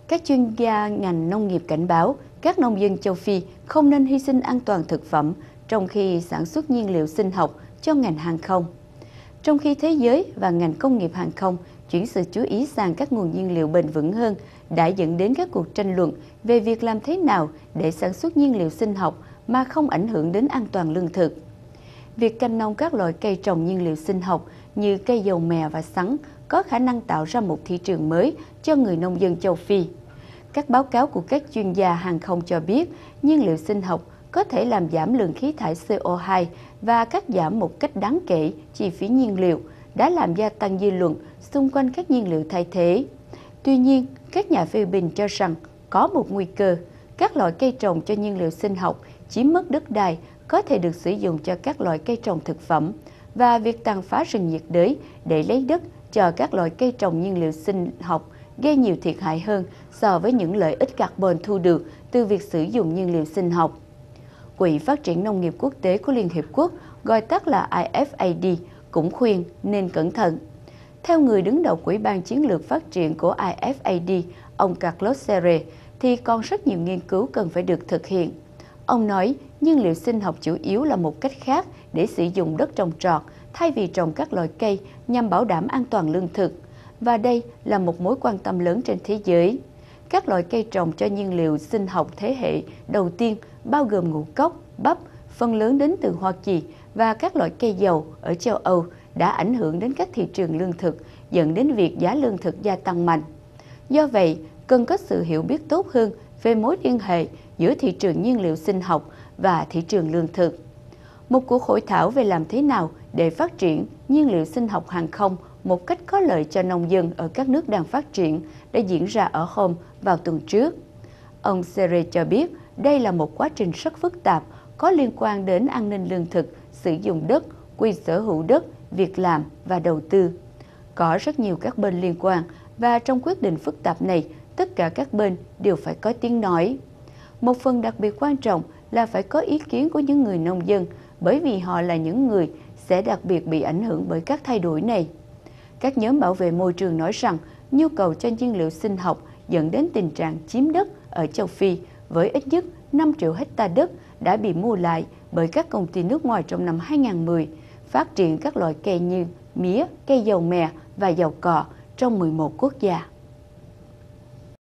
Các chuyên gia ngành nông nghiệp cảnh báo các nông dân châu Phi không nên hy sinh an toàn thực phẩm trong khi sản xuất nhiên liệu sinh học cho ngành hàng không. Trong khi thế giới và ngành công nghiệp hàng không chuyển sự chú ý sang các nguồn nhiên liệu bền vững hơn, đã dẫn đến các cuộc tranh luận về việc làm thế nào để sản xuất nhiên liệu sinh học mà không ảnh hưởng đến an toàn lương thực. Việc canh nông các loại cây trồng nhiên liệu sinh học như cây dầu mè và sắn có khả năng tạo ra một thị trường mới cho người nông dân châu Phi. Các báo cáo của các chuyên gia hàng không cho biết nhiên liệu sinh học có thể làm giảm lượng khí thải CO2 và cắt giảm một cách đáng kể chi phí nhiên liệu, đã làm gia tăng dư luận xung quanh các nhiên liệu thay thế. Tuy nhiên, các nhà phê bình cho rằng có một nguy cơ, các loại cây trồng cho nhiên liệu sinh học chiếm mất đất đai có thể được sử dụng cho các loại cây trồng thực phẩm, và việc tàn phá rừng nhiệt đới để lấy đất cho các loại cây trồng nhiên liệu sinh học gây nhiều thiệt hại hơn so với những lợi ích carbon thu được từ việc sử dụng nhiên liệu sinh học. Quỹ Phát triển Nông nghiệp Quốc tế của Liên Hiệp Quốc, gọi tắt là IFAD, cũng khuyên nên cẩn thận. Theo người đứng đầu Quỹ ban Chiến lược Phát triển của IFAD, ông Carlos Serre, thì còn rất nhiều nghiên cứu cần phải được thực hiện. Ông nói nhiên liệu sinh học chủ yếu là một cách khác để sử dụng đất trồng trọt thay vì trồng các loại cây nhằm bảo đảm an toàn lương thực. Và đây là một mối quan tâm lớn trên thế giới. Các loại cây trồng cho nhiên liệu sinh học thế hệ đầu tiên bao gồm ngũ cốc, bắp, phần lớn đến từ Hoa Kỳ, và các loại cây dầu ở châu Âu đã ảnh hưởng đến các thị trường lương thực, dẫn đến việc giá lương thực gia tăng mạnh. Do vậy, cần có sự hiểu biết tốt hơn về mối liên hệ giữa thị trường nhiên liệu sinh học và thị trường lương thực. Một cuộc hội thảo về làm thế nào để phát triển nhiên liệu sinh học hàng không một cách có lợi cho nông dân ở các nước đang phát triển đã diễn ra ở Rome vào tuần trước. Ông Serre cho biết đây là một quá trình rất phức tạp, có liên quan đến an ninh lương thực, sử dụng đất, quyền sở hữu đất, việc làm và đầu tư. Có rất nhiều các bên liên quan, và trong quyết định phức tạp này, tất cả các bên đều phải có tiếng nói. Một phần đặc biệt quan trọng là phải có ý kiến của những người nông dân, bởi vì họ là những người sẽ đặc biệt bị ảnh hưởng bởi các thay đổi này. Các nhóm bảo vệ môi trường nói rằng nhu cầu cho nhiên liệu sinh học dẫn đến tình trạng chiếm đất ở châu Phi, với ít nhất 5 triệu hecta đất đã bị mua lại bởi các công ty nước ngoài trong năm 2010, phát triển các loại cây như mía, cây dầu mè và dầu cọ trong 11 quốc gia.